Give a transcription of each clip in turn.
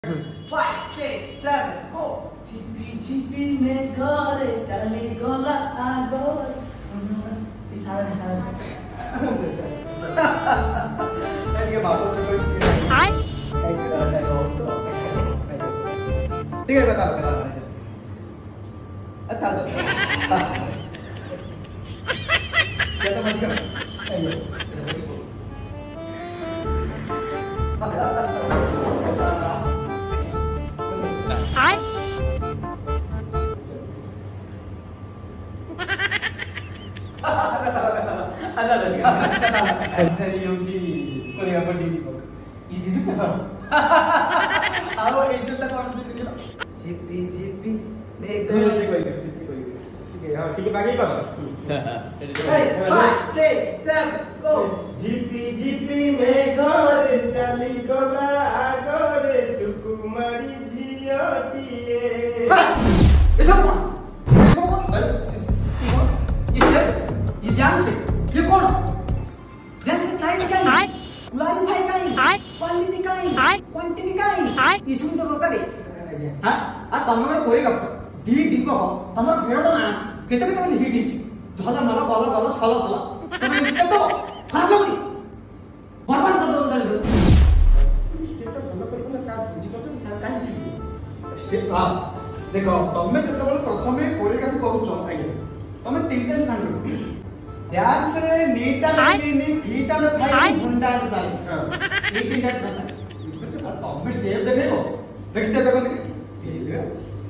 5, 6, 7, 4. Chippy chippy में घरे चली गोला आगोर. इशारा ये बाबू से कोई ठीक है बता अच्छा क्या तो मत कर सरी होची कोरिया पटी बघ आओ इज्जत तक कौन सी दिला चिप्पी चिप्पी देखो ठीक है हां ठीक है बाकी करो 5 6 7 गो जीपी जीपी में घर चली गोला आगरे सुकुमारी जियोटिए ये ध्यान से ये कौन ध्यान से क्लाइंट का है क्वालिफाई का है क्वालिटी का है क्वांटिटी का है इशू तो दरकार है हां आ तमे गोटे कोरी गप दी दीपक तमर भेड़ो ना केते केते हिट हिट झला मला गल गल सला सला तमे इसके तो खराब लगनी बर्बाद कर दो चल स्टेप तो भलो करबो ना साहब बुझी पाछो साहब काहे जी स्टेप हां देखो तमे जते प्रथमे कोरियोग्राफी करूछो तमे तीनटा स्थान ध्यान से नीटा नी गीटा न खाई गुंडा साल एक दिन का कुछ तमे स्टेप देखो नेक्स्ट स्टेप देखो ठीक है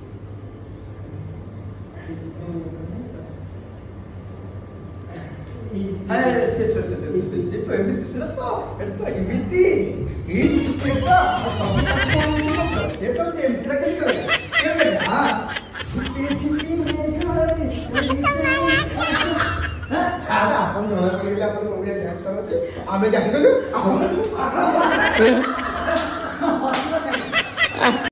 हाय से तो एमती से तो एमती ये स्टेप का ये तो एमती का क्या करे हां छिपी छिपी में घरे सारा अपन मन करिला अपन ओडिया डांस करते आमे जानि गलु